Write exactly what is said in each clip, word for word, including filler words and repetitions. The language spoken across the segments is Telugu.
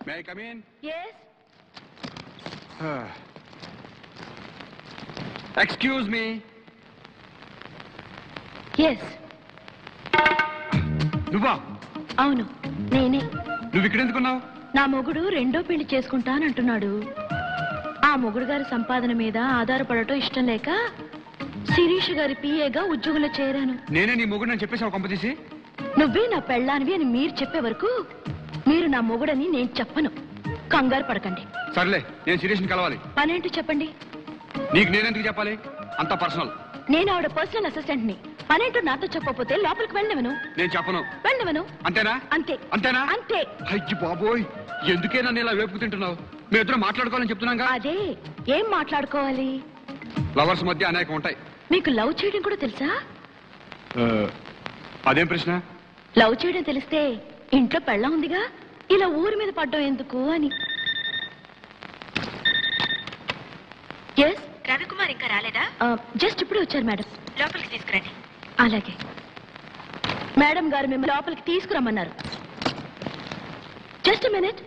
May I come in? Yes. Excuse me. Yes. నువ్వా? అవును నేనే. నువ్వు ఇక్కడ ఎందుకున్నావు? నా మొగుడు రెండో పెళ్లి చేసుకుంటానంటున్నాడు. ఆ మొగుడు గారి సంపాదన మీద ఆధారపడటం ఇష్టం లేక శిరీష్ గారి పిఏగా ఉద్యోగంలో చేరాను. నేనే నీ మొగుడు అని చెప్పేసావు కొంపతీసి? నువ్వే నా పెళ్ళానివి అని మీరు చెప్పే వరకు మీరు నా మొగుడని నేను చెప్పను. కంగారు పడకండి. సర్లే, నేను శిరీష్ని కలవాలి. పనేంటో చెప్పండి. నీకు నేనెందుకు చెప్పాలి? అంత పర్సనల్. నేను ఆవిడ పర్సనల్ అసిస్టెంట్ ని. పనేంటో నాతో చెప్పకపోతే లోపలికి వెళ్ళనివను. నేను చెప్పను. వెళ్ళనివను. అంతేనా? అంతే. అంతేనా? అంతే. అయ్యి బాబోయ్, ఎందుకే నన్ను ఇలా వేపుకు తింటున్నావు? మేము ఇద్దరం మాట్లాడుకోవాలని చెప్తున్నాగా. అదే ఏం మాట్లాడుకోవాలి? లవర్స్ మధ్య అనేకం ఉంటాయి. మీకు లవ్ చేయడం కూడా తెలుసా? అదేం ప్రశ్న? లవ్ చేయడం తెలిస్తే ఇంట్లో పెళ్ళం ఉందిగా, ఇలా ఊరి మీద పడ్డం ఎందుకు అని. ఎస్, రవికుమార్ ఇంకా రాలేదా? జస్ట్ ఇప్పుడు వచ్చారు మేడం. లోపలికి తీసుకురండి. అలాగే మేడం గారు మిమ్మల్ని లోపలికి తీసుకురమ్మన్నారు. Just minute.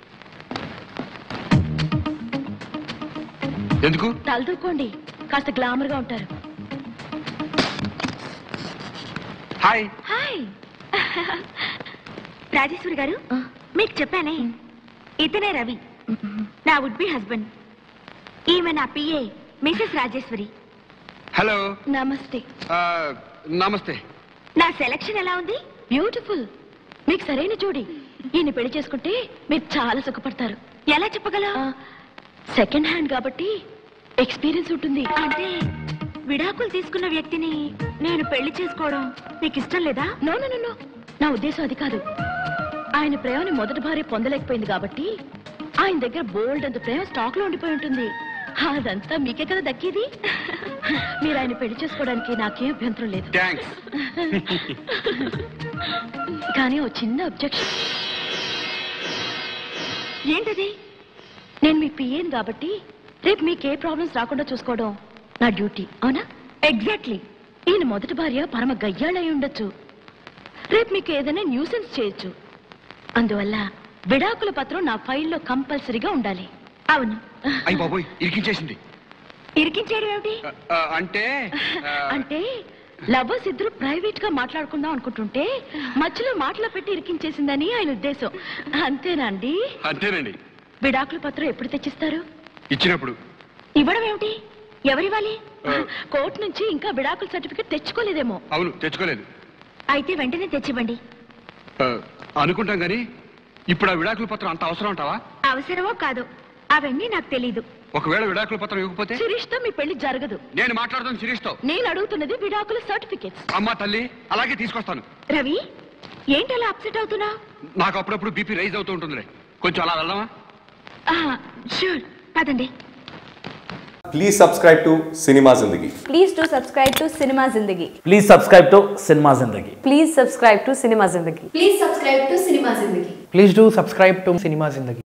ఎందుకు? తలదూకోండి, కాస్త గ్లామర్ గా ఉంటారు. హాయ్. హాయ్. రాజేశ్వరి గారు, మీకు చెప్పానే, ఇతనే రవి, నా వుడ్ బి హస్బెండ్. ఈమె నా పిఏ మిసెస్ రాజేశ్వరి. హలో. నమస్తే. నమస్తే. నా సెలక్షన్ ఎలా ఉంది? బ్యూటిఫుల్. మీకు సరైన జోడి. ఈయన పెళ్లి చేసుకుంటే మీరు చాలా సుఖపడతారు. ఎలా చెప్పగలవు? సెకండ్ హ్యాండ్ కాబట్టి ఎక్స్పీరియన్స్ ఉంటుంది. అంటే విడాకులు తీసుకున్న వ్యక్తిని నేను పెళ్లి చేసుకోవడం మీకు ఇష్టం లేదా? నో నో నో, నా ఉద్దేశం అది కాదు. ఆయన ప్రేమని మొదటి భార్య పొందలేకపోయింది కాబట్టి ఆయన దగ్గర బోల్డ్ అంత ప్రేమ స్టాక్ లో ఉండిపోయి ఉంటుంది. అదంతా మీకే కదా దక్కేది. మీరు ఆయన పెళ్లి చేసుకోవడానికి నాకేం అభ్యంతరం లేదు. కానీ ఓ చిన్న అబ్జెక్షన్. ఏంటది? నేను మీ పిఏని కాబట్టి రేపు మీకే ప్రాబ్లమ్స్ రాకుండా చూసుకోవడం నా డ్యూటీ, అవునా? ఎగ్జాక్ట్లీ. ఈయన మొదటి భార్య పరమ గయ్యాళై ఉండొచ్చు. రేపు మీకు ఏదైనా న్యూసెన్స్ చేయొచ్చు. అందువల్ల విడాకుల పత్రం నా ఫైల్లో కంపల్సరీగా ఉండాలి. అవును. అయ్య బాబోయ్, ఇరికించేసింది. ఇరికించేయడం ఏమిటి? అంటే అంటే లవర్స్ ఇద్దరు ప్రైవేట్ గా మాట్లాడుకుందాం అనుకుంటుంటే మధ్యలో మాటలు పెట్టి ఇరికించేసిందని ఆయన ఉద్దేశం. అంతేనండి? అంతేనండి. విడాకుల పత్రం ఎప్పుడు తెచ్చిస్తారు? ఇచ్చినప్పుడు. ఇవ్వడం ఏమిటి? ఎవరివ్వాలి? కోర్టు నుంచి ఇంకా విడాకుల సర్టిఫికెట్ తెచ్చుకోలేదేమో. అవును, తెచ్చుకోలేదు. అయితే వెంటనే తెచ్చివ్వండి. అనుకుంటాం గాని ఇప్పుడు ఆ విడాకుల పత్రం అంత అవసరం అంటావా? అవసరమో కాదో అవన్నీ నాకు తెలీదు. ఒకవేళ విడాకుల పత్రం ఇవ్వకపోతే శిరీష్ తో మీ పెళ్లి జరగదు. నేను మాట్లాడుతాను శిరీష్ తో. నేను అడుగుతున్నది విడాకుల సర్టిఫికెట్స్. అమ్మా తల్లి, అలాగే తీసుకొస్తాను. రవి, ఏంటలా అప్సెట్ అవుతున్నా? నాకు అప్పుడప్పుడు బీపీ రైజ్ అవుతూ ఉంటుందిలే. కొంచెం అలా వెళ్దామా? షూర్, పదండి. Please subscribe to Cinema Zindagi. Please do subscribe to Cinema Zindagi. Please subscribe to Cinema Zindagi. Please subscribe to Cinema Zindagi. Please subscribe to Cinema Zindagi. Please do subscribe to Cinema Zindagi.